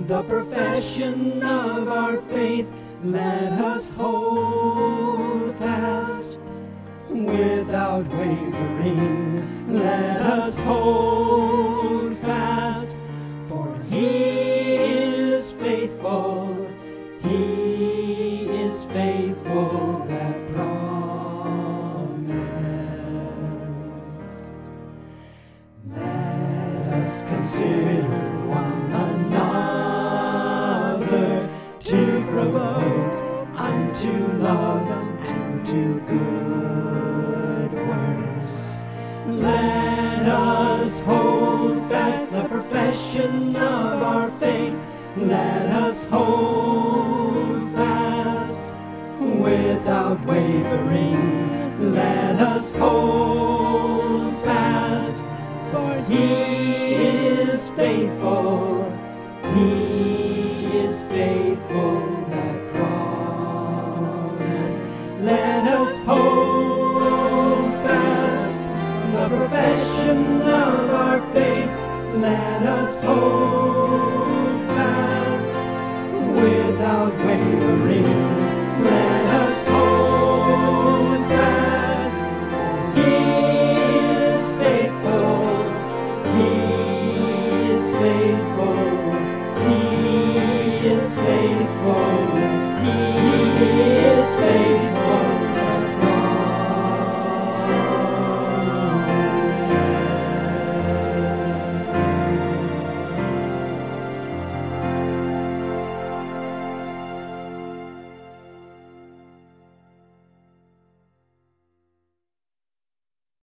the profession of our faith, let us hold fast. Without wavering, let us hold fast. For He is faithful, He is faithful that promise. Let us consider one another to provoke unto love and to good works. Let us hold fast the profession of our faith. Let us hold fast without wavering. Let us hold fast, for He is faithful. He is faithful that promise. Let